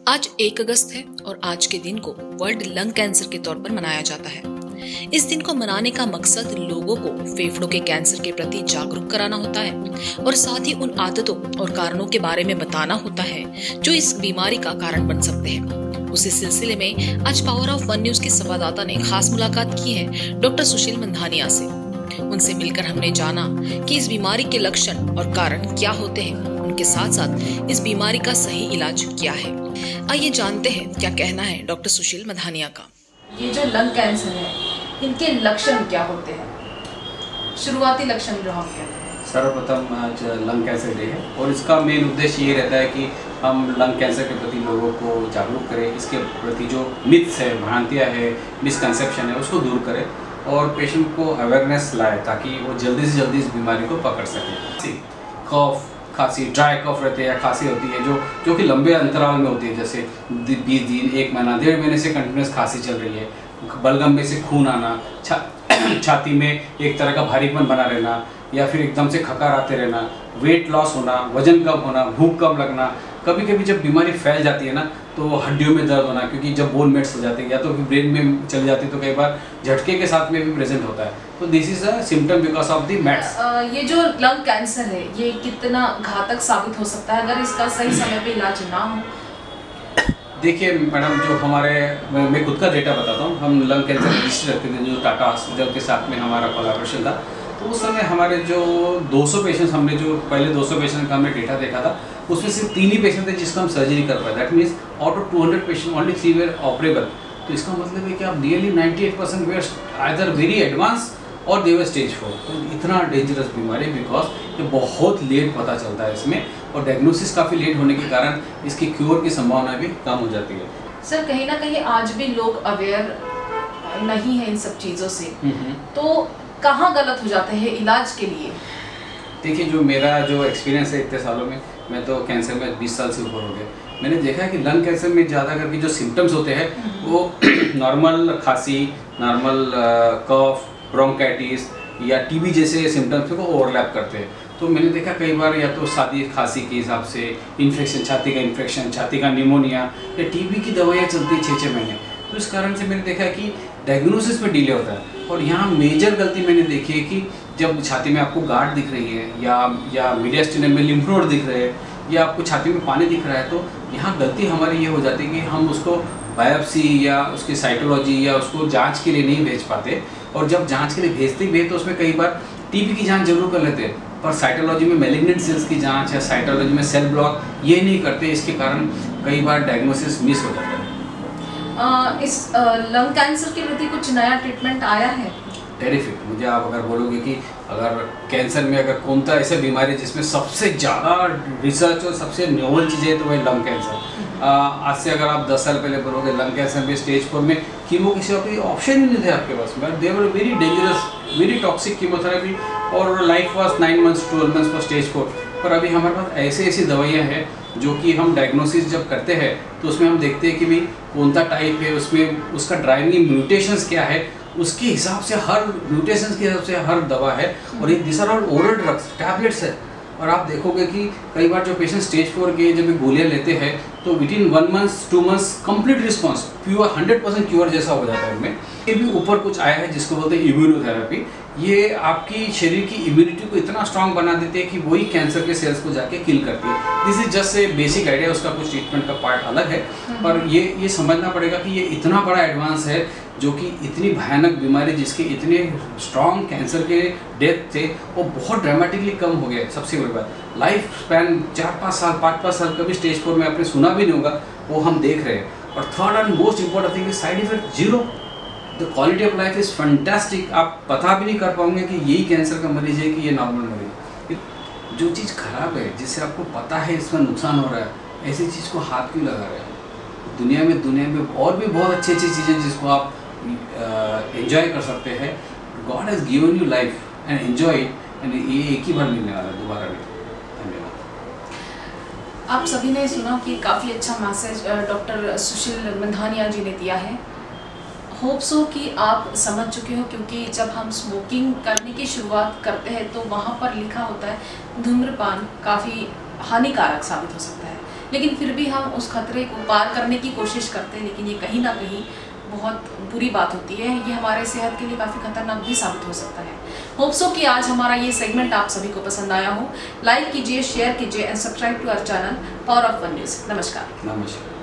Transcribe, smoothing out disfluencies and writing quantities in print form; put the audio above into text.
आज 1 अगस्त है और आज के दिन को वर्ल्ड लंग कैंसर के तौर पर मनाया जाता है। इस दिन को मनाने का मकसद लोगों को फेफड़ों के कैंसर के प्रति जागरूक कराना होता है और साथ ही उन आदतों और कारणों के बारे में बताना होता है जो इस बीमारी का कारण बन सकते हैं। उसी सिलसिले में आज पावर ऑफ वन न्यूज के संवाददाता ने खास मुलाकात की है डॉक्टर सुशील मंधानिया से। उनसे मिलकर हमने जाना कि इस बीमारी के लक्षण और कारण क्या होते हैं, उनके साथ साथ इस बीमारी का सही इलाज क्या है। आइए जानते हैं क्या कहना है डॉक्टर सुशील मंधानिया का। ये जो लंग कैंसर है, इनके लक्षण क्या होते हैं? शुरुआती लक्षण जो हम कहते हैं। सर्वप्रथम आज लंग कैंसर डे है और इसका मेन उद्देश्य ये रहता है कि हम लंग कैंसर के प्रति लोगों को जागरूक करें, इसके प्रति जो मिथ्स है, भ्रांतियाँ है, मिसकंसेप्शन है, उसको दूर करें और पेशेंट को अवेयरनेस लाए ताकि वो जल्दी से जल्दी इस बीमारी को पकड़ सकें। कफ, खांसी, ड्राई कफ रहते हैं या खांसी होती है जो कि लंबे अंतराल में होती है, जैसे 20 दिन, 1 महीना, 1.5 महीने से कंटिन्यूस खांसी चल रही है, बलगम में से खून आना, छाती में एक तरह का भारीपन बना रहना या फिर एकदम से खकार आते रहना, वेट लॉस होना, वजन कम होना, भूख कम लगना, कभी कभी जब बीमारी फैल जाती है ना तो हड्डियों में दर्द होना, क्योंकि जब बोन मेट्स हो जाते हैं या तो फिर ब्रेन में चली जाती है तो कई बार झटके के साथ में भी प्रेजेंट होता है। तो this is a symptom because of the mets. ये जो लंग कैंसर है ये कितना घातक साबित हो सकता है अगर इसका सही समय पे इलाज ना हो? देखिए मैडम, जो मैं खुद का डेटा बताता हूँ। हम लंग कैंसर रजिस्टर रखते थे जो टाटा हॉस्पिटल के साथ में हमारा कोलैबोरेशन था, तो उस समय हमारे जो 200 पेशेंट्स, हमने जो पहले 200 पेशेंट का हमने डेटा देखा था, उसमें सिर्फ 3 ही पेशेंट थे जिसका हम सर्जरी कर पाए। That means out of 200 patient only 3 were operable. तो इसका मतलब है कि आप nearly 98% were either very advance और दे वर स्टेज 4। तो इतना डेंजरस बीमारी बिकॉज ये बहुत लेट पता चलता है इसमें, और डायग्नोसिस काफ़ी लेट होने के कारण इसकी क्योर की संभावना भी कम हो जाती है। सर, कहीं ना कहीं आज भी लोग अवेयर नहीं है इन सब चीज़ों से, तो कहाँ गलत हो जाते हैं इलाज के लिए? देखिए, जो मेरा जो एक्सपीरियंस है इतने सालों में, मैं तो कैंसर में 20 साल से ऊपर हो गया, मैंने देखा है कि लंग कैंसर में ज़्यादा करके जो सिम्टम्स होते हैं वो नॉर्मल खांसी, नॉर्मल कफ, ब्रोंकाइटिस या टीबी जैसे सिम्टम्स को ओवरलैप करते हैं। तो मैंने देखा कई बार या तो सादी खांसी के हिसाब से इन्फेक्शन, छाती का इन्फेक्शन, छाती का निमोनिया या टीबी की दवाइयाँ चलती 6-6 महीने। तो इस कारण से मैंने देखा कि डायग्नोसिस में डिले होता है। और यहाँ मेजर गलती मैंने देखी है कि जब छाती में आपको गांठ दिख रही है या मीडियास्टिनम में लिम्फ नोड दिख रहे हैं या आपको छाती में पानी दिख रहा है, तो यहाँ गलती हमारी ये हो जाती है कि हम उसको बायोप्सी या उसकी साइटोलॉजी या उसको जांच के लिए नहीं भेज पाते। और जब जांच के लिए भेजते भी हैं तो उसमें कई बार टीबी की जांच जरूर कर लेते हैं, पर साइटोलॉजी में मैलिग्नेंट सेल्स की जांच या साइटोलॉजी में सेल ब्लॉक ये नहीं करते। इसके कारण कई बार डायग्नोसिस मिस हो जाता है। इस लंग कैंसर के प्रति कुछ नया ट्रीटमेंट आया है? टेरिफिक। मुझे आप अगर बोलोगे कि अगर कैंसर में अगर कौन सा ऐसा बीमारी है जिसमें सबसे ज़्यादा रिसर्च और सबसे नोवल चीज़ें है तो वही लंग कैंसर। आज से अगर आप 10 साल पहले बोलोगे लंग कैंसर में स्टेज 4 में कीमो किसी कोई ऑप्शन ही नहीं थे आपके पास में। They were very dangerous, very toxic chemotherapy और life was 9 months 12 months for stage 4। पर अभी हमारे पास ऐसी दवाइयाँ हैं जो कि हम डायग्नोसिस जब करते हैं तो उसमें हम देखते हैं कि भाई कौन सा टाइप है, उसमें उसका ड्राइविंग म्यूटेशंस क्या है, उसके हिसाब से हर म्यूटेशंस के हिसाब से हर दवा है। और ये this are all oral drugs, tablets है। और आप देखोगे कि कई बार जो पेशेंट स्टेज 4 के जब गोलियां लेते हैं तो within 1 month 2 months complete response, pure 100% cure जैसा हो जाता है उनमें। ये भी ऊपर कुछ आया है जिसको बोलते हैं इम्यूनोथेरेपी। ये आपकी शरीर की इम्यूनिटी को इतना स्ट्रांग बना देती है कि वही कैंसर के सेल्स को जाके किल करती है। This is just a basic idea, उसका कुछ ट्रीटमेंट का पार्ट अलग है। पर ये समझना पड़ेगा कि ये इतना बड़ा एडवांस है जो कि इतनी भयानक बीमारी जिसके इतने स्ट्रॉन्ग कैंसर के डेथ थे वो बहुत ड्रामेटिकली कम हो गया। सबसे बड़ी बात, लाइफ स्पैन 4-5 साल, 5-5 साल कभी स्टेज 4 में आपने सुना भी नहीं होगा, वो हम देख रहे हैं। और third and most important thing is side effect 0। The quality of life is fantastic. आप पता भी नहीं कर पाओगे कि यही कैंसर का मरीज है कि ये नॉर्मल मरीज। जो चीज़ खराब है, जिससे आपको पता है इसमें नुकसान हो रहा है, ऐसी चीज़ को हाथ क्यों लगा रहे हैं? दुनिया में और भी बहुत अच्छी चीज़ें जिसको आप एंजॉय कर सकते हैं। God has given you life and enjoy it, and ये एक ही बार मिलने वाला है, दोबारा नहीं। धन्यवाद। आप सभी ने सुना कि काफ़ी अच्छा मैसेज डॉक्टर सुशील मंधानिया जी ने दिया है। होप सो कि आप समझ चुके हो, क्योंकि जब हम स्मोकिंग करने की शुरुआत करते हैं तो वहाँ पर लिखा होता है धूम्रपान काफ़ी हानिकारक साबित हो सकता है। लेकिन फिर भी हम उस खतरे को पार करने की कोशिश करते हैं, लेकिन ये कहीं ना कहीं बहुत बुरी बात होती है। ये हमारे सेहत के लिए काफ़ी खतरनाक भी साबित हो सकता है। होप सो कि आज हमारा ये सेगमेंट आप सभी को पसंद आया हो। लाइक कीजिए, शेयर कीजिए and subscribe to our channel power of one news. नमस्कार। नमस्कार।